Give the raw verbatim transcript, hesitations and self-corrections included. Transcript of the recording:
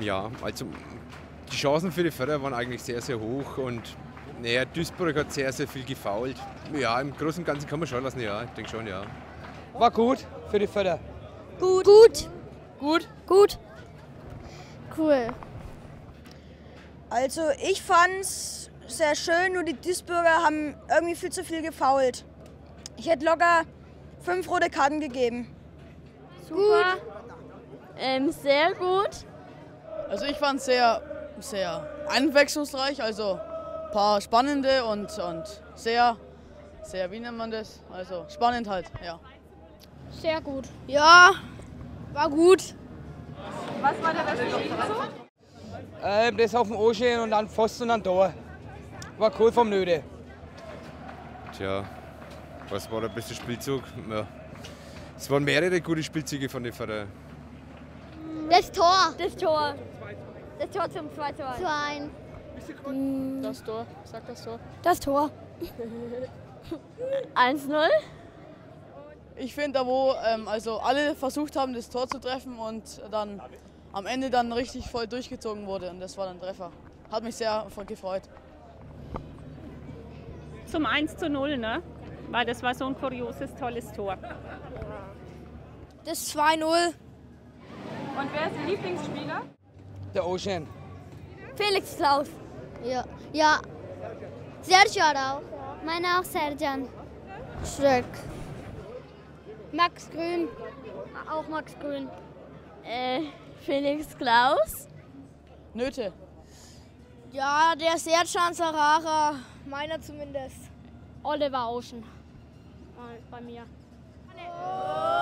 Ja, also die Chancen für die Förder waren eigentlich sehr, sehr hoch und naja, Duisburg hat sehr, sehr viel gefoult. Ja, im Großen und Ganzen kann man schon lassen, ja, ich denke schon, ja. War gut für die Förder. Gut. Gut. Gut. Gut. Cool. Also ich fand's sehr schön, nur die Duisburger haben irgendwie viel zu viel gefoult. Ich hätte locker fünf rote Karten gegeben. Super. Ähm, sehr gut. Also ich fand es sehr, sehr abwechslungsreich, also ein paar spannende und, und sehr, sehr, wie nennt man das? Also spannend halt, ja. Sehr gut. Ja, war gut. Was war der beste Spielzug? Ähm, das auf dem Ocean und dann Pfosten und dann Tor. War cool vom Nöde. Tja, was war der beste Spielzug? Ja. Es waren mehrere gute Spielzüge von den Förder. Das Tor. Das Tor. Das Tor zum zwei Tor. Zwei. Das Tor, sag das Tor. Das Tor. eins null. Ich finde da, wo ähm, also alle versucht haben, das Tor zu treffen und dann am Ende dann richtig voll durchgezogen wurde und das war dann Treffer. Hat mich sehr gefreut. Zum eins zu null, ne? Weil das war so ein kurioses, tolles Tor. Das zwei null. Und wer ist Ihr Lieblingsspieler? Der Ocean. Felix Klaus. Ja. Ja. Serjan auch. Meine auch Serjan. Schröck. Max Grün. Auch Max Grün. Äh, Felix Klaus. Nöte. Ja, der Serjan Sarara. Meiner zumindest. Oliver Ocean. Bei mir.